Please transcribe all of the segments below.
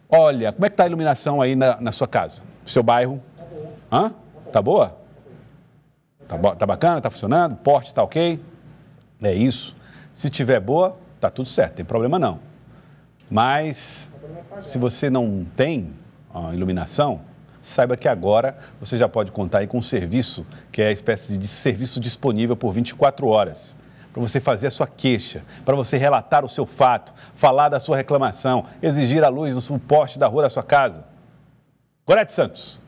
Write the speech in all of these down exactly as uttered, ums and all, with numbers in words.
Olha, como é que está a iluminação aí na, na sua casa? No seu bairro? Tá boa. Hã? Tá boa? Tá, bo tá bacana? Tá funcionando? O porte tá ok? É isso. Se tiver boa, tá tudo certo, tem problema não. Mas, se você não tem ó, iluminação, saiba que agora você já pode contar aí com um serviço, que é a espécie de serviço disponível por vinte e quatro horas. Para você fazer a sua queixa, para você relatar o seu fato, falar da sua reclamação, exigir a luz no poste da rua da sua casa. Gorete Santos.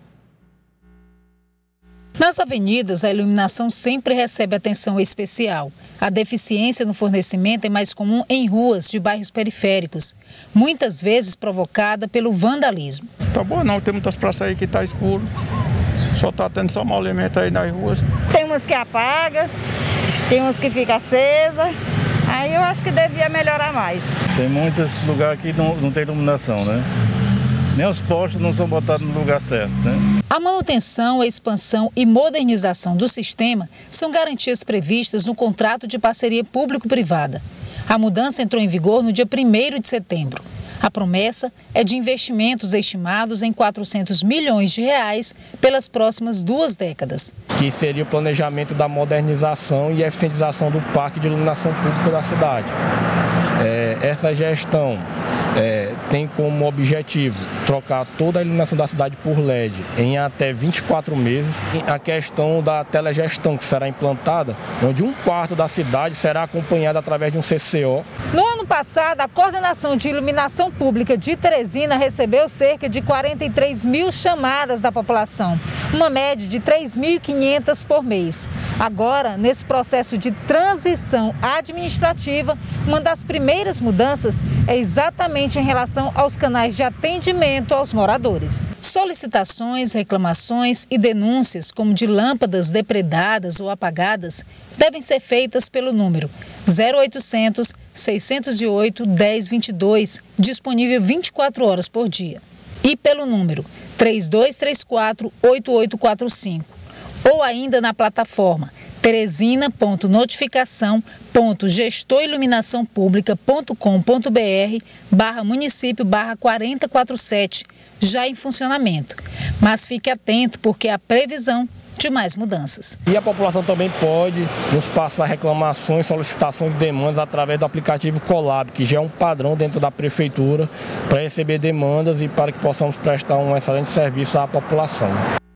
Nas avenidas, a iluminação sempre recebe atenção especial. A deficiência no fornecimento é mais comum em ruas de bairros periféricos, muitas vezes provocada pelo vandalismo. Tá boa não, tem muitas praças aí que tá escuro, só tá tendo só mau alimento aí nas ruas. Tem uns que apaga, tem uns que fica acesa, aí eu acho que devia melhorar mais. Tem muitos lugares que não, não tem iluminação, né? Nem os postos não são botados no lugar certo, né? A manutenção, a expansão e modernização do sistema são garantias previstas no contrato de parceria público-privada. A mudança entrou em vigor no dia primeiro de setembro. A promessa é de investimentos estimados em quatrocentos milhões de reais pelas próximas duas décadas. Que seria o planejamento da modernização e eficientização do parque de iluminação pública da cidade. É, essa gestão é, tem como objetivo trocar toda a iluminação da cidade por L E D em até vinte e quatro meses. A questão da telegestão que será implantada, onde um quarto da cidade será acompanhada através de um C C O. No ano passado, a Coordenação de Iluminação Pública de Teresina recebeu cerca de quarenta e três mil chamadas da população, uma média de três mil e quinhentas por mês. Agora, nesse processo de transição administrativa, uma das primeiras mudanças é exatamente em relação aos canais de atendimento aos moradores. Solicitações, reclamações e denúncias, como de lâmpadas depredadas ou apagadas, devem ser feitas pelo número zero oitocentos, seiscentos e oito, dez vinte e dois, disponível vinte e quatro horas por dia, e pelo número três dois três quatro, oito oito quatro cinco, ou ainda na plataforma teresina ponto notificação ponto gestor iluminação pública ponto com ponto br barra município barra quarenta e quarenta e sete, já em funcionamento. Mas fique atento porque há previsão de mais mudanças. E a população também pode nos passar reclamações, solicitações, demandas através do aplicativo Colab, que já é um padrão dentro da prefeitura para receber demandas e para que possamos prestar um excelente serviço à população.